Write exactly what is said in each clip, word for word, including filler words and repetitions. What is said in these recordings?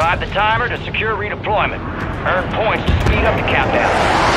Revive the timer to secure redeployment. Earn points to speed up the countdown.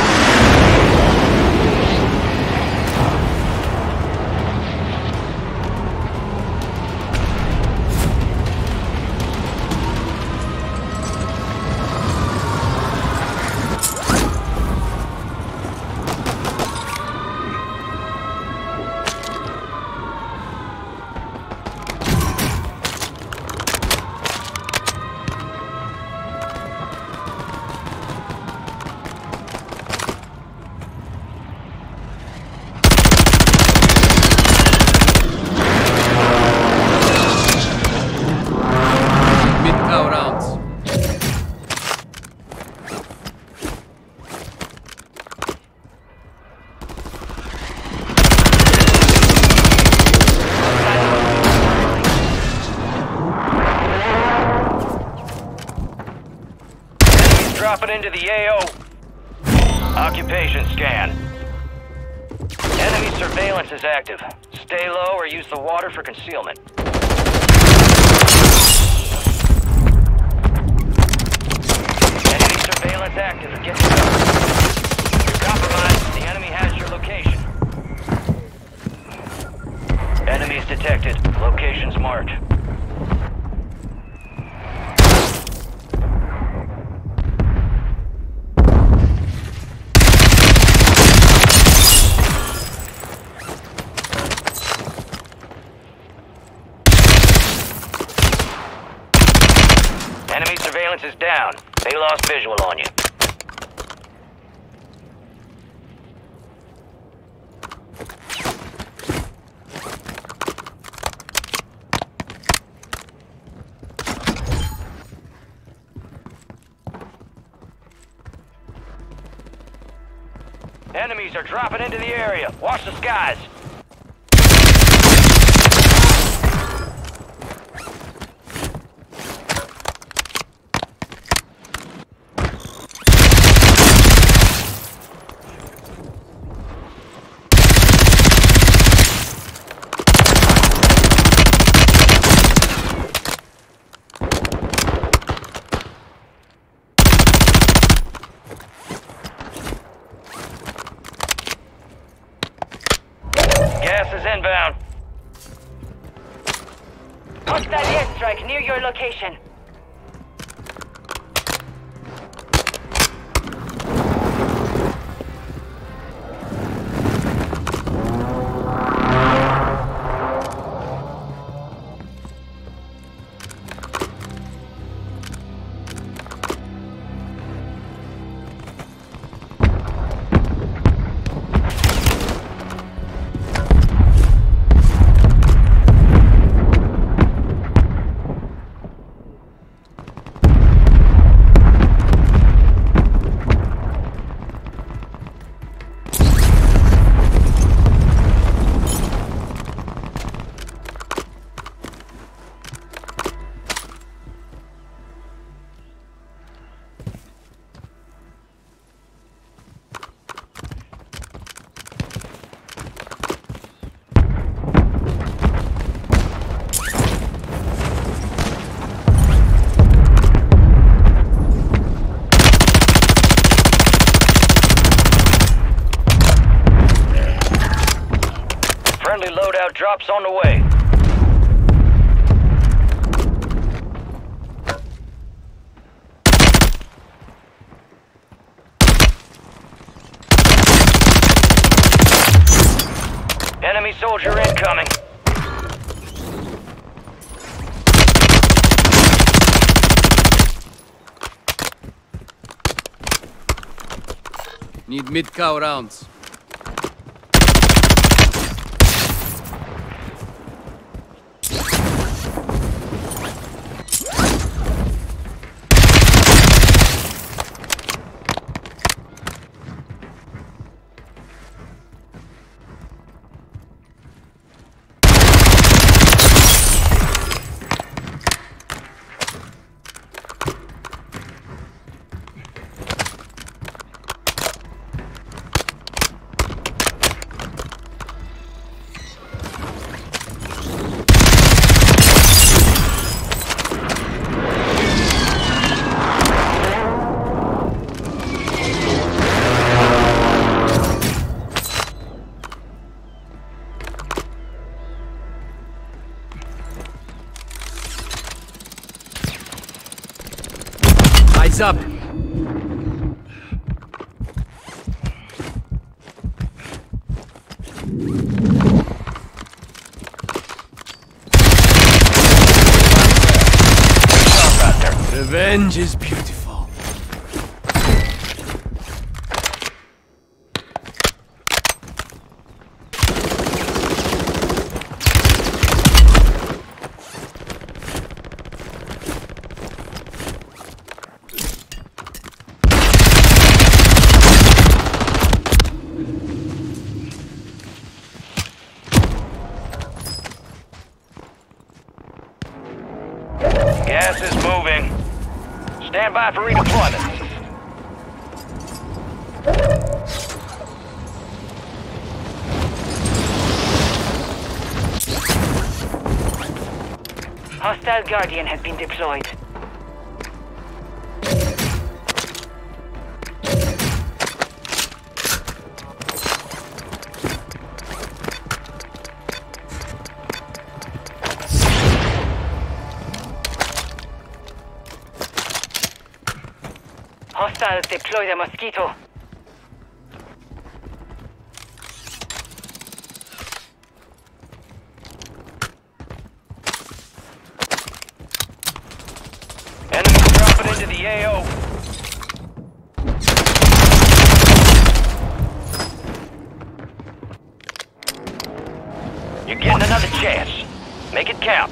Dropping into the A O. Occupation scan. Enemy surveillance is active. Stay low or use the water for concealment. Enemy surveillance active. Get to cover. You're compromised. The enemy has your location. Enemies detected. Locations marked. Enemy surveillance is down. They lost visual on you. Enemies are dropping into the area. Watch the skies. Gas is inbound. Hostile airstrike near your location. Friendly loadout drops on the way. Enemy soldier incoming. Need mid-cow rounds. Eyes up! Revenge is beautiful. Gas is moving. Stand by for redeployment. Hostile Guardian has been deployed. Hostiles deploy the Mosquito. Enemies dropping into the A O. You're getting another chance. Make it count.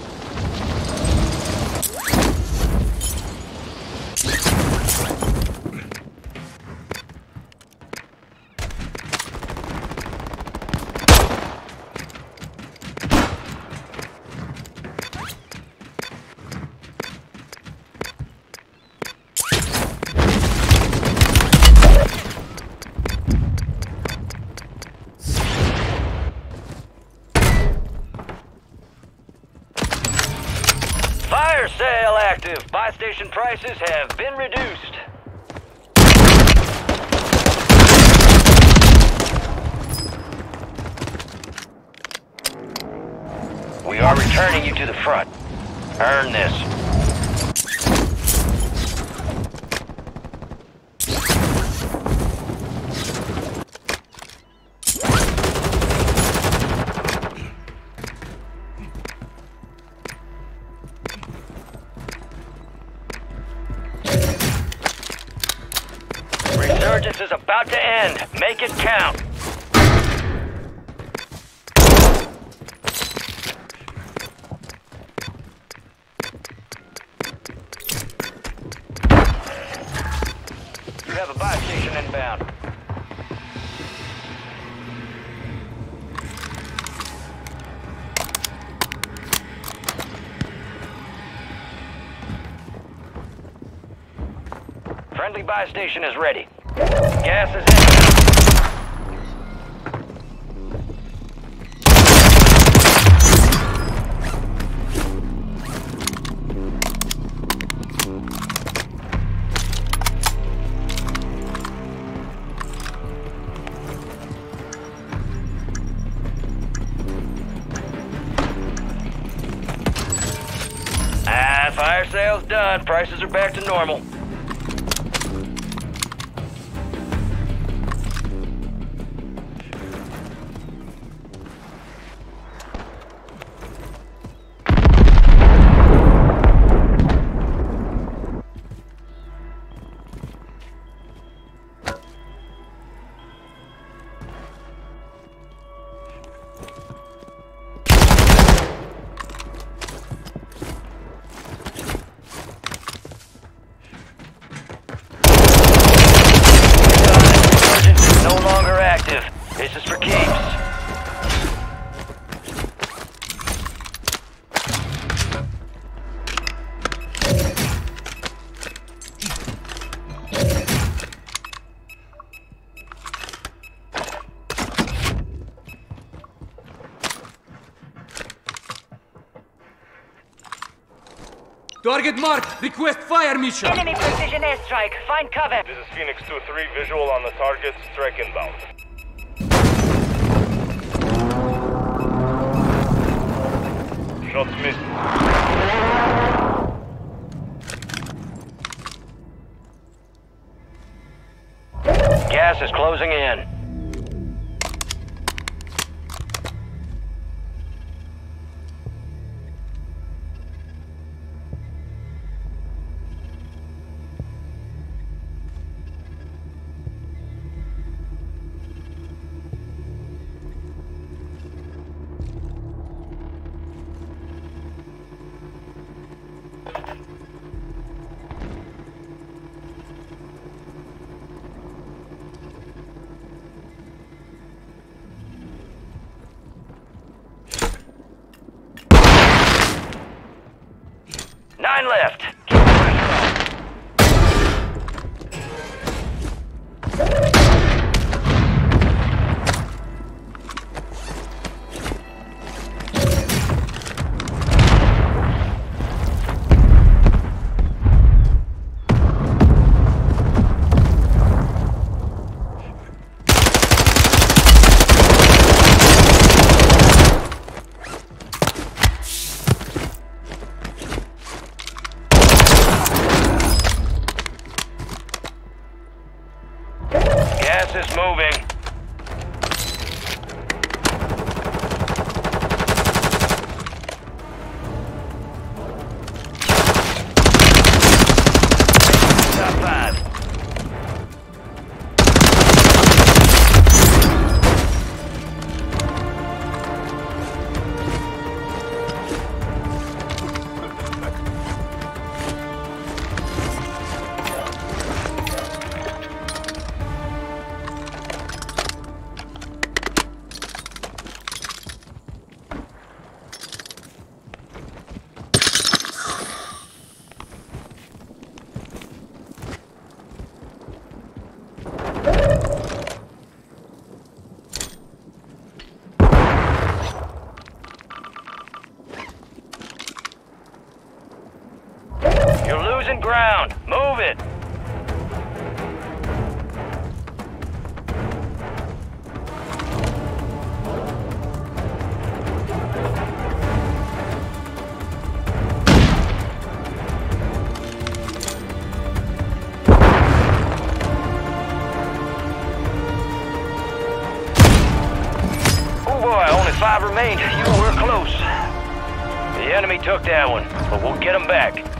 Fire sale active. Buy station prices have been reduced. We are returning you to the front. Earn this. Resurgence is about to end. Make it count. You have a buy station inbound. Friendly buy station is ready. Gas is in. Ah, fire sale's done. Prices are back to normal. This is for keeps. Target marked! Request fire mission! Enemy precision airstrike. Find cover. This is Phoenix two three, visual on the target, strike inbound. Shots missed. Gas is closing in. Nine left. Keep the pressure on. Gas is moving. Top five. You're losing ground. Move it. Oh boy, only five remained. You were close. The enemy took that one, but we'll get them back.